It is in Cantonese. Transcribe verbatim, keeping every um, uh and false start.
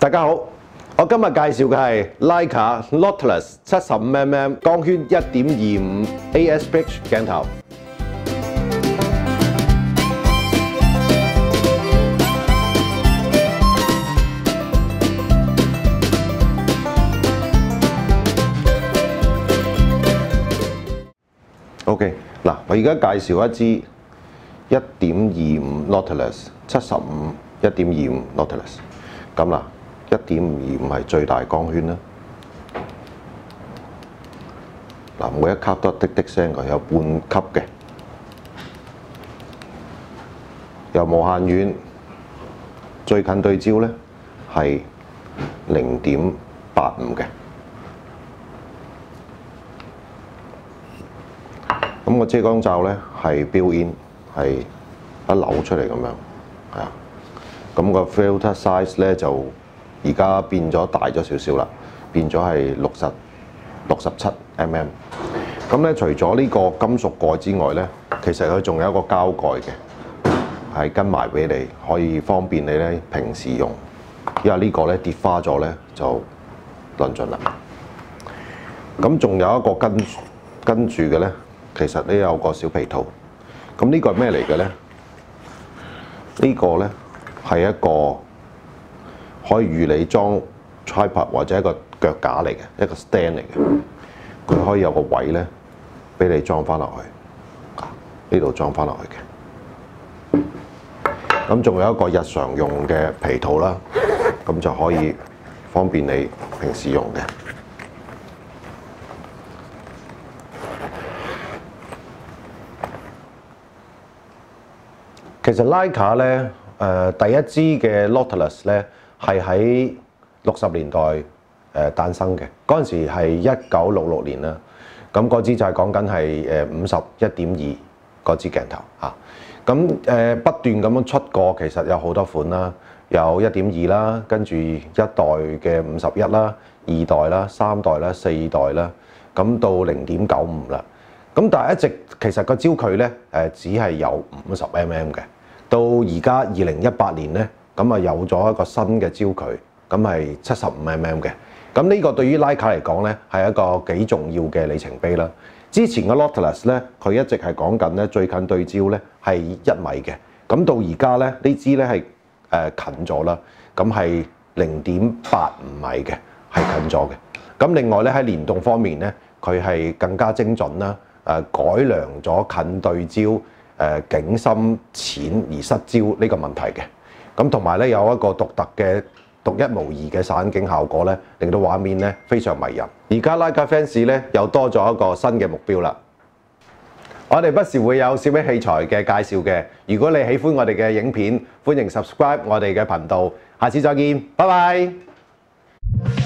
大家好，我今日介紹嘅係 Leica Nautilus 七十五 millimeter 光圈一點二五 A S Pitch 鏡頭。OK， 嗱，我而家介紹一支一點二五 Nautilus 七十五一點二五 Nautilus。咁啦，一點二五係最大光圈啦。嗱，每一級都滴滴聲嘅，有半級嘅，由無限遠最近對焦咧係零點八五嘅。咁個遮光罩咧係 built-in， 係一扭出嚟咁樣，係啊。咁個 filter size 咧就而家變咗大咗少少啦，變咗係六十六十七 mm。咁咧除咗呢個金屬蓋之外咧，其實佢仲有一個膠蓋嘅，係跟埋俾你，可以方便你咧平時用。因為呢個咧跌花咗咧就論盡啦。咁仲有一個跟跟住嘅咧，其實呢有個小皮套。咁呢個係咩嚟嘅咧？呢個咧係一個可以預你裝 tripod 或者一個腳架嚟嘅，一個 stand 嚟嘅。佢可以有個位咧，俾你裝翻落去，呢度裝翻落去嘅。咁仲有一個日常用嘅皮套啦，咁就可以方便你平時用嘅。其實 Leica 咧，誒第一支嘅 Nautilus 咧係喺六十年代誒誕生嘅，嗰陣時係一九六六年啦。咁嗰支就係講緊係誒五十一點二嗰支鏡頭嚇。咁誒不斷咁樣出過，其實有好多款啦，有一點二啦，跟住一代嘅五十一啦、二代啦、三代啦、四代啦，咁到零點九五啦。咁但係一直其實個焦距咧誒只係有五十 mm 嘅。到而家二零一八年咧，咁啊有咗一個新嘅焦距，咁係七十五 mm 嘅。咁呢個對於 Leica 嚟講咧，係一個幾重要嘅里程碑啦。之前嘅 Nautilus 咧，佢一直係講緊咧最近對焦咧係一米嘅。咁到而家咧呢支咧係誒近咗啦，咁係零點八五米嘅，係近咗嘅。咁另外咧喺連動方面咧，佢係更加精準啦，誒改良咗近對焦。誒景深淺而失焦呢個問題嘅，咁同埋咧有一個獨特嘅獨一無二嘅散景效果咧，令到畫面咧非常迷人。而家 Leica fans 咧又多咗一個新嘅目標啦。我哋不時會有攝影器材嘅介紹嘅，如果你喜歡我哋嘅影片，歡迎 subscribe 我哋嘅頻道。下次再見，拜拜。